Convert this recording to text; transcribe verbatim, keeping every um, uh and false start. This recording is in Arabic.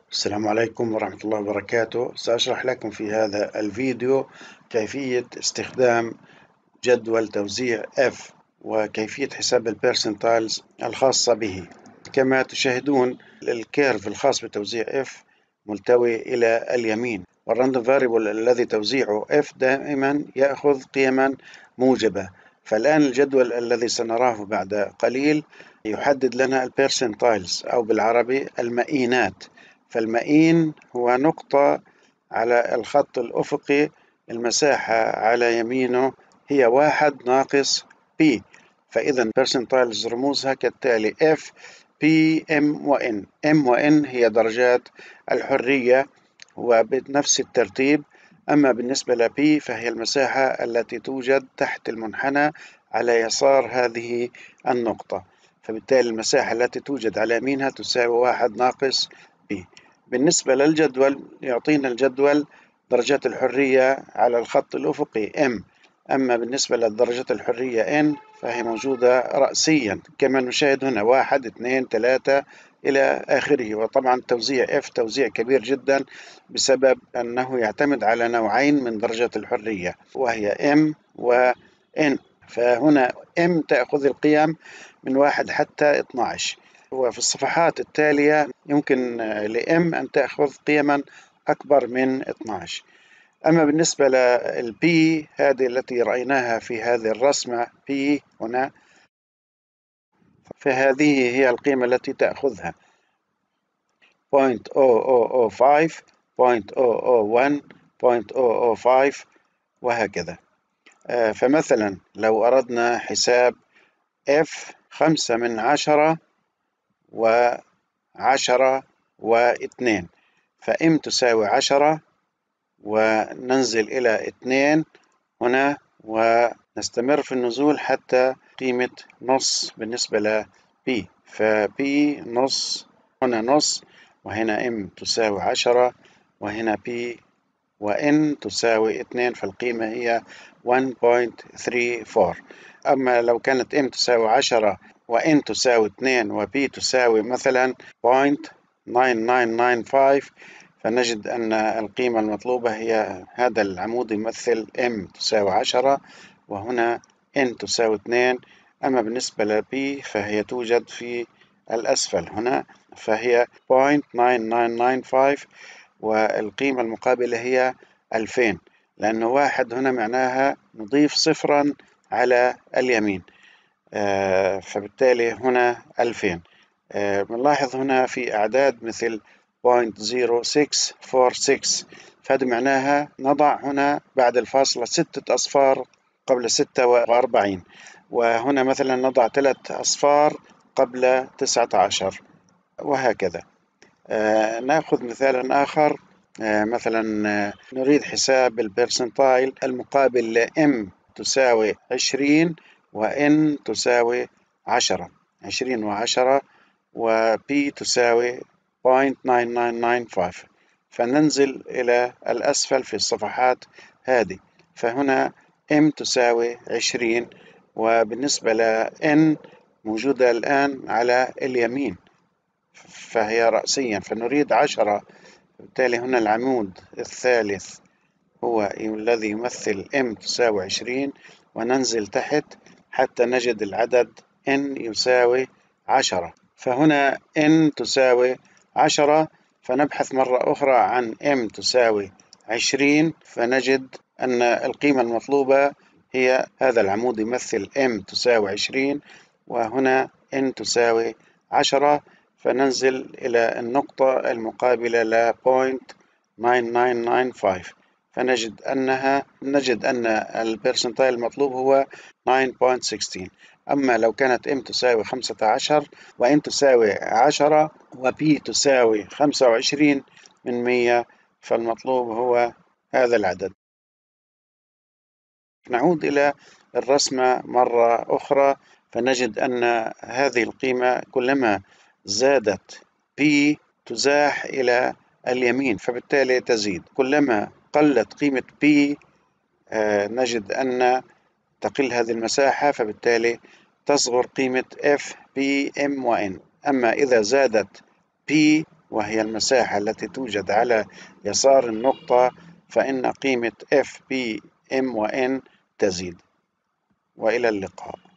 السلام عليكم ورحمة الله وبركاته. سأشرح لكم في هذا الفيديو كيفية استخدام جدول توزيع F وكيفية حساب البرسنتايلز الخاصة به. كما تشاهدون الكيرف الخاص بتوزيع F ملتوي إلى اليمين، والراندوم فاريبل الذي توزيعه F دائما يأخذ قيما موجبة. فالآن الجدول الذي سنراه بعد قليل يحدد لنا البرسنتايلز أو بالعربي المئينات. فالمئين هو نقطة على الخط الأفقي، المساحة على يمينه هي واحد ناقص P. فإذا percentiles رموزها كالتالي: F P M و N. M و N هي درجات الحرية وبنفس الترتيب. أما بالنسبة ل P فهي المساحة التي توجد تحت المنحنى على يسار هذه النقطة. فبالتالي المساحة التي توجد على يمينها تساوي واحد ناقص P. بالنسبة للجدول يعطينا الجدول درجات الحرية على الخط الأفقي M. أما بالنسبة لدرجات الحرية N فهي موجودة رأسيا كما نشاهد هنا، واحد اثنين ثلاثة إلى آخره. وطبعا توزيع F توزيع كبير جدا بسبب أنه يعتمد على نوعين من درجات الحرية، وهي M و N. فهنا M تأخذ القيم من واحد حتى اثني عشر، وفي الصفحات التالية يمكن لM أن تأخذ قيما أكبر من اثني عشر. أما بالنسبة لل P هذه التي رأيناها في هذه الرسمة P هنا، فهذه هي القيمة التي تأخذها صفر فاصلة صفر صفر صفر خمسة، صفر فاصلة صفر صفر واحد، صفر فاصلة صفر صفر وهكذا. فمثلا لو أردنا حساب F خمسة من عشرة وعشرة واثنين، فإم تساوي عشرة وننزل إلى اثنين هنا ونستمر في النزول حتى قيمة نص بالنسبة ل P. ف P نص، هنا نص، وهنا M تساوي عشرة، وهنا P و N تساوي اثنين، فالقيمة هي واحد فاصلة ثلاثة أربعة. أما لو كانت M تساوي عشرة و N تساوي اثنين و P تساوي مثلا صفر فاصلة تسعة تسعة تسعة خمسة، فنجد أن القيمة المطلوبة هي هذا العمود يمثل M تساوي عشرة وهنا N تساوي اثنين. أما بالنسبة ل P فهي توجد في الأسفل هنا، فهي صفر فاصلة تسعة تسعة تسعة خمسة، والقيمة المقابلة هي ألفين، لأنه واحد هنا معناها نضيف صفرا على اليمين، فبالتالي هنا ألفين. بنلاحظ هنا في أعداد مثل صفر فاصلة صفر ستة أربعة ستة، فهذا معناها نضع هنا بعد الفاصلة ستة أصفار قبل ستة وأربعين، وهنا مثلا نضع ثلاث أصفار قبل تسعة عشر وهكذا. آه نأخذ مثالا آخر. آه مثلا آه نريد حساب البرسنتايل المقابل ل M تساوي عشرين و N تساوي عشرة، عشرين وعشرة، و P تساوي صفر فاصلة تسعة تسعة تسعة خمسة، فننزل إلى الأسفل في الصفحات هذه. فهنا M تساوي عشرين، وبالنسبة ل N موجودة الآن على اليمين فهي رأسيا، فنريد عشرة. بالتالي هنا العمود الثالث هو الذي يمثل M تساوي عشرين، وننزل تحت حتى نجد العدد N يساوي عشرة. فهنا N تساوي عشرة، فنبحث مرة أخرى عن M تساوي عشرين، فنجد أن القيمة المطلوبة هي هذا العمود يمثل M تساوي عشرين، وهنا N تساوي عشرة، فننزل إلى النقطة المقابلة ل صفر فاصلة تسعة تسعة تسعة خمسة، فنجد أنها نجد أن البرسنتايل المطلوب هو تسعة فاصلة واحد ستة. أما لو كانت M تساوي خمسة عشر و N تساوي عشرة و P تساوي خمسة وعشرين من مئة، فالمطلوب هو هذا العدد. نعود إلى الرسمة مرة أخرى، فنجد أن هذه القيمة كلما زادت P تزاح إلى اليمين، فبالتالي تزيد. كلما قلت قيمة P آه نجد أن تقل هذه المساحة، فبالتالي تصغر قيمة F P M و N. أما إذا زادت P وهي المساحة التي توجد على يسار النقطة، فإن قيمة F P M و N تزيد. وإلى اللقاء.